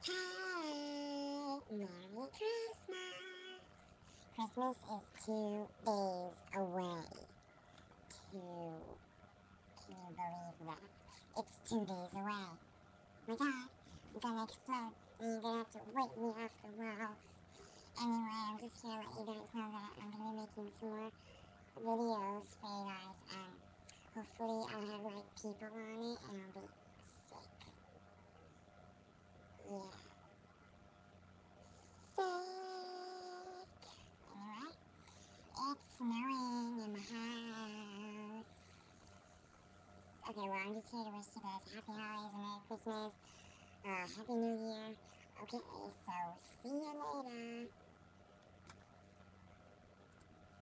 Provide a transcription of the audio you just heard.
Hey, Merry Christmas! Christmas is 2 days away. Can you believe that? It's 2 days away. My God, I'm gonna explode, and you're gonna have to wipe me off the walls. Anyway, I'm just here to let you guys know that I'm gonna be making some more videos for you guys, and hopefully I'll have like people on it, and I'll be sick. Yeah. Sick. Anyway, it's snowing in my house. Okay, well, I'm just here to wish you guys a happy holidays, a Merry Christmas, Happy New Year. Okay, so see you later.